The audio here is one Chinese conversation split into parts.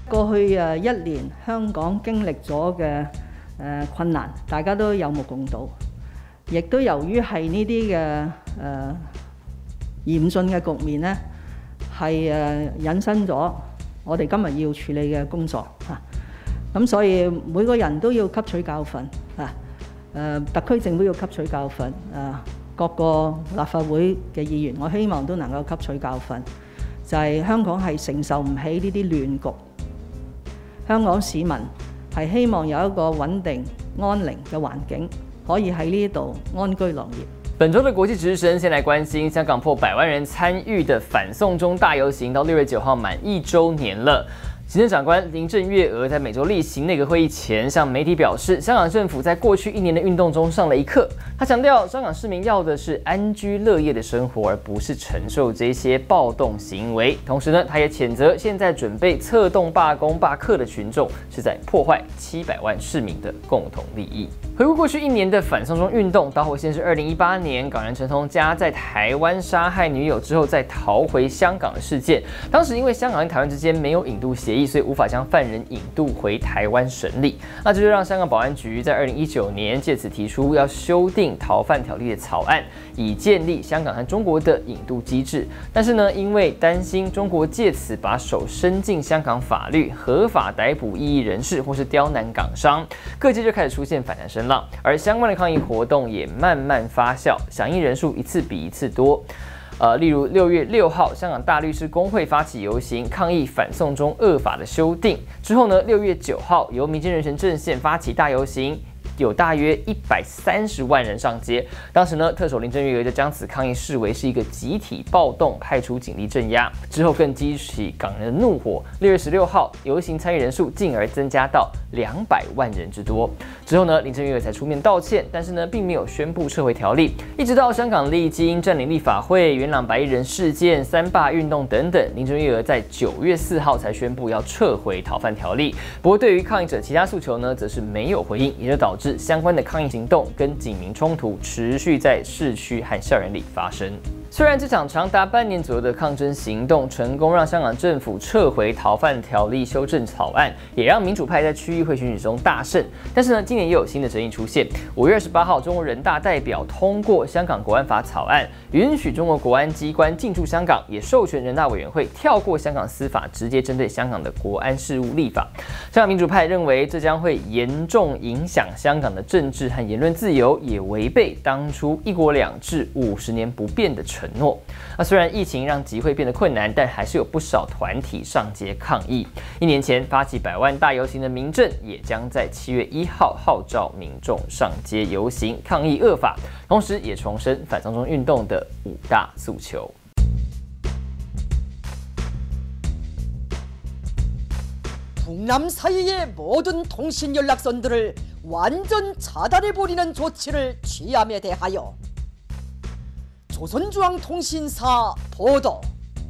過去一年香港經歷咗嘅困難，大家都有目共睹。亦都由於係呢啲嘅嚴峻嘅局面呢，係引申咗我哋今日要處理嘅工作嚇。咁所以每個人都要吸取教訓嚇。特區政府要吸取教訓，各個立法會嘅議員，我希望都能夠吸取教訓，就係香港係承受唔起呢啲亂局。香港市民係希望有一個穩定安寧嘅環境，可以喺呢度安居樂業。 本周的国际值日生，先来关心香港破100万人参与的反送中大游行，到6月9号满1周年了。行政长官林郑月娥在每周例行内阁会议前向媒体表示，香港政府在过去1年的运动中上了一课。他强调，香港市民要的是安居乐业的生活，而不是承受这些暴动行为。同时呢，他也谴责现在准备策动罢工罢课的群众是在破坏700万市民的共同利益。回顾过去1年的反送中运动，导火线是2018年港人陈同佳在台湾杀害女友之后再逃回香港的事件。当时因为香港跟台湾之间没有引渡协议，所以无法将犯人引渡回台湾审理。那这就让香港保安局在2019年借此提出要修订逃犯条例的草案，以建立香港和中国的引渡机制。但是呢，因为担心中国借此把手伸进香港法律，合法逮捕异议人士或是刁难港商，各界就开始出现反弹声浪，而相关的抗议活动也慢慢发酵，响应人数一次比一次多。例如6月6号，香港大律师公会发起游行，抗议反送中恶法的修订。之后呢，6月9号，由民间人权阵线发起大游行，有大约130万人上街。当时呢，特首林郑月娥就将此抗议视为是一个集体暴动，派出警力镇压。之后更激起港人的怒火。6月16号，游行参与人数进而增加到200万人之多。之后呢，林郑月娥才出面道歉，但是呢，并没有宣布撤回条例。一直到香港历经占领立法会、元朗白衣人事件、3罢运动等等，林郑月娥在9月4号才宣布要撤回逃犯条例。不过，对于抗议者其他诉求呢，则是没有回应，也就导致相关的抗议行动跟警民冲突持续在市区和校园里发生。虽然这场长达半年左右的抗争行动成功让香港政府撤回逃犯条例修正草案，也让民主派在区议会选举中大胜。但是呢，今年又有新的争议出现。5月28号，中国人大代表通过香港国安法草案，允许中国国安机关进驻香港，也授权人大委员会跳过香港司法，直接针对香港的国安事务立法。香港民主派认为这将会严重影响香港的政治和言论自由，也违背当初1国2制50年不变的承诺。那虽然疫情让集会变得困难，但还是有不少团体上街抗议。1年前发起100万大游行的民阵，也将在7月1号号召民众上街游行抗议恶法，同时也重申反送中运动的5大诉求。 북남 사이의 모든 통신 연락선들을 완전 차단해버리는 조치를 취함에 대하여 조선중앙통신사 보도.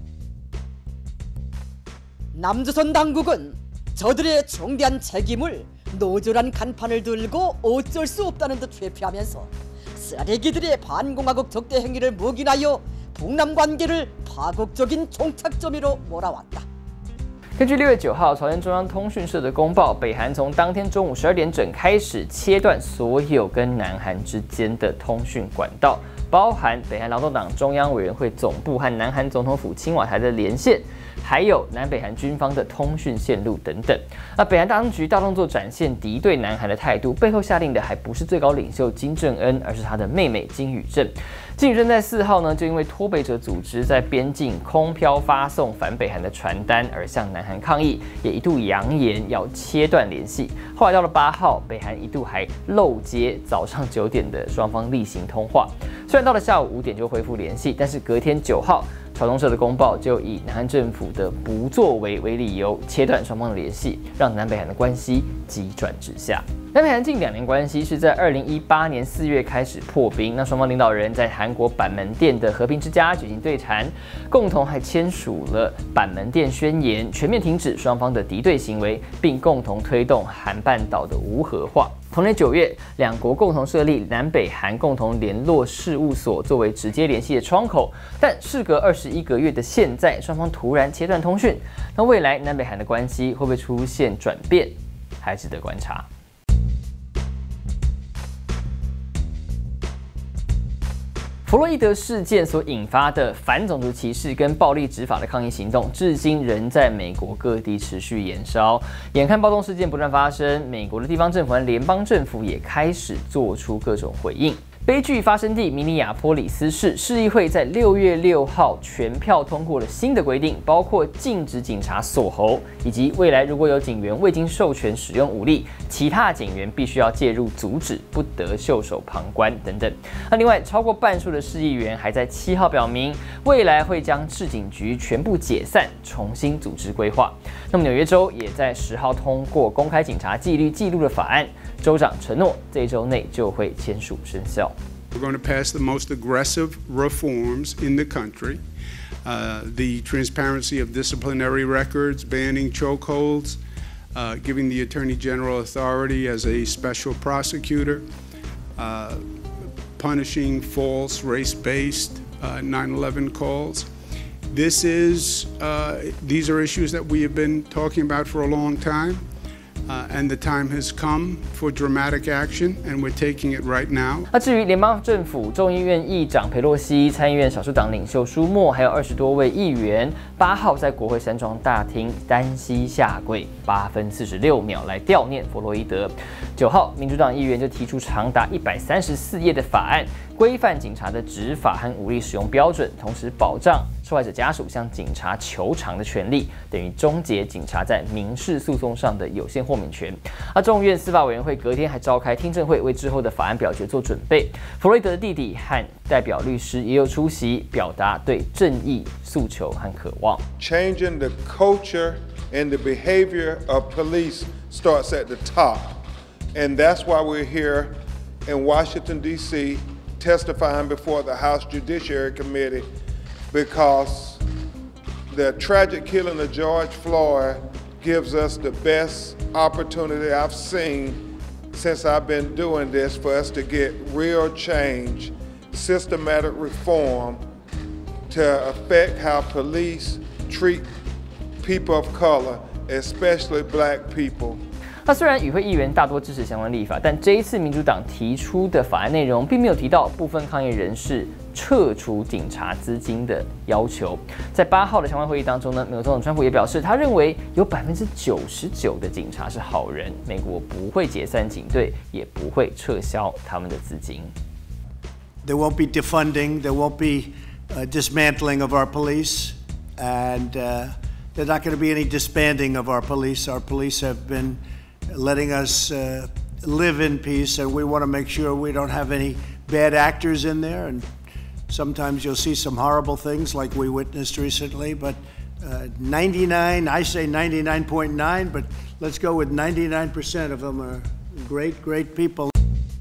남조선 당국은 저들의 중대한 책임을 노절한 간판을 들고 어쩔 수 없다는 듯 회피하면서 쓰레기들의 반공화국 적대 행위를 묵인하여 북남 관계를 파국적인 종착점으로 몰아왔다. 根据6月9号朝鲜中央通讯社的公报，北韩从当天中午12点整开始切断所有跟南韩之间的通讯管道，包含北韩劳动党中央委员会总部和南韩总统府青瓦台的连线，还有南北韩军方的通讯线路等等。那北韩当局大动作展现敌对南韩的态度，背后下令的还不是最高领袖金正恩，而是他的妹妹金宇镇。金宇镇在4号呢，就因为脱北者组织在边境空飘发送反北韩的传单而向南韩抗议，也一度扬言要切断联系。后来到了8号，北韩一度还漏接早上9点的双方例行通话。虽然到了下午5点就恢复联系，但是隔天9号。朝中社的公报就以南韩政府的不作为为理由，切断双方的联系，让南北韩的关系急转直下。南北韩近2年关系是在2018年4月开始破冰，那双方领导人在韩国板门店的和平之家举行对谈，共同还签署了板门店宣言，全面停止双方的敌对行为，并共同推动韩半岛的无核化。 同年9月，两国共同设立南北韩共同联络事务所，作为直接联系的窗口。但事隔21个月的现在，双方突然切断通讯，那未来南北韩的关系会不会出现转变，还值得观察。弗洛伊德事件所引发的反种族歧视跟暴力执法的抗议行动，至今仍在美国各地持续延烧。眼看暴动事件不断发生，美国的地方政府和联邦政府也开始做出各种回应。悲剧发生地明尼亚波利斯市市议会在6月6号全票通过了新的规定，包括禁止警察锁喉，以及未来如果有警员未经授权使用武力，其他警员必须要介入阻止，不得袖手旁观等等。那另外，超过半数的市议员还在7号表明，未来会将市警局全部解散，重新组织规划。那么纽约州也在10号通过公开警察纪律记录的法案，州长承诺这一周内就会签署生效。 We're going to pass the most aggressive reforms in the country. The transparency of disciplinary records, banning chokeholds, giving the Attorney General authority as a special prosecutor, punishing false race-based 9/11 calls. These are issues that we have been talking about for a long time. And the time has come for dramatic action, and we're taking it right now. 那至于联邦政府众议院议长佩洛西、参议院少数党领袖舒默，还有20多位议员，8号在国会山庄大厅单膝下跪8分46秒来悼念弗洛伊德。9号，民主党议员就提出长达134页的法案，规范警察的执法和武力使用标准，同时保障受害者家属向警察求偿的权利，等于终结警察在民事诉讼上的有限豁免权。众院司法委员会隔天还召开听证会，为之后的法案表决做准备。弗洛伊德的弟弟和代表律师也有出席，表达对正义诉求和渴望。 Changing the culture and the behavior of police starts at the top, and that's why we're here in Washington, D.C. testifying before the House Judiciary Committee, because the tragic killing of George Floyd gives us the best opportunity I've seen since I've been doing this for us to get real change, systematic reform to affect how police treat people of color, especially black people. 那虽然与会议员大多支持相关立法，但这一次民主党提出的法案内容并没有提到部分抗议人士撤除警察资金的要求。在8号的相关会议当中呢，美国总统川普也表示，他认为有99%的警察是好人，美国不会解散警队，也不会撤销他们的资金。 There won't be defunding. There won't be dismantling of our police, and there's not going to be any disbanding of our police. Our police have been letting us live in peace, and we want to make sure we don't have any bad actors in there. And sometimes you'll see some horrible things like we witnessed recently, but 99, I say 99.9, but let's go with 99% of them are great, great people.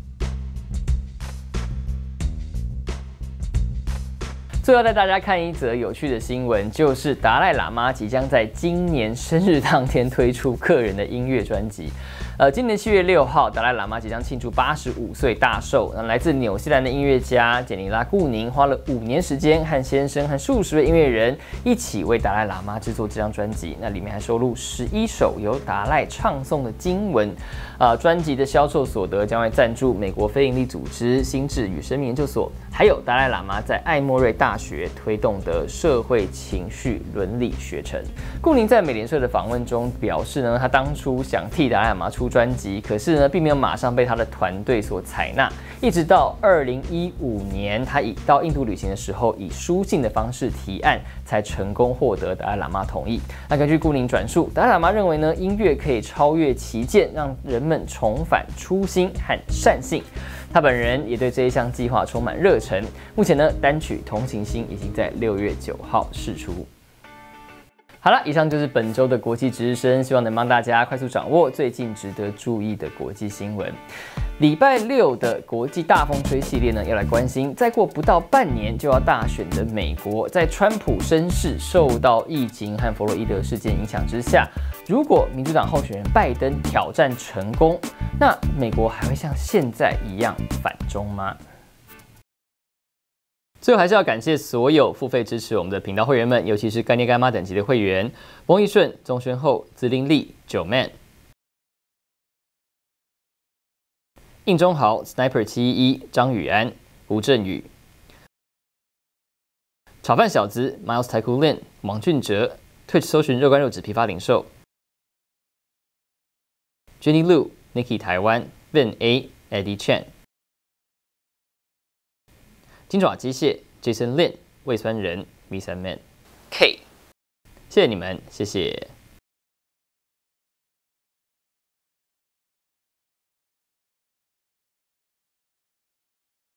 最后带大家看一则有趣的新闻，就是达赖喇嘛即将在今年生日当天推出个人的音乐专辑。今年7月6号，达赖喇嘛即将庆祝85岁大寿。来自纽西兰的音乐家简尼拉·顾宁花了5年时间，和先生和数十位音乐人一起为达赖喇嘛制作这张专辑。那里面还收录11首由达赖唱诵的经文。专辑的销售所得将会赞助美国非营利组织心智与生命研究所，还有达赖喇嘛在艾默瑞大学推动的社会情绪伦理学程。顾宁在美联社的访问中表示呢，他当初想替达赖喇嘛出专辑，可是呢，并没有马上被他的团队所采纳，一直到2015年，他到印度旅行的时候，以书信的方式提案，才成功获得达赖喇嘛同意。那根据顾宁转述，达赖喇嘛认为呢，音乐可以超越歧见，让人们重返初心和善性。他本人也对这一项计划充满热忱。目前呢，单曲《同情心》已经在6月9号释出。好了，以上就是本周的国际值日生，希望能帮大家快速掌握最近值得注意的国际新闻。礼拜6的国际大风吹系列呢，要来关心，再过不到半年就要大选的美国，在川普身世受到疫情和弗洛伊德事件影响之下， 如果民主党候选人拜登挑战成功，那美国还会像现在一样反中吗？最后还是要感谢所有付费支持我们的频道会员们，尤其是干爹干妈等级的会员：翁义顺、钟宣厚、资令利、九 man、应中豪、Sniper 711、张宇安、吴振宇、炒饭小子、Miles Takulin、王俊哲、Twitch 搜寻肉干肉纸批发零售、Jenny Lu、Nikki 台湾、Vin A、Eddie Chen、金爪机械 Jason Lin、魏酸人 V3Man K， 谢谢你们，谢谢。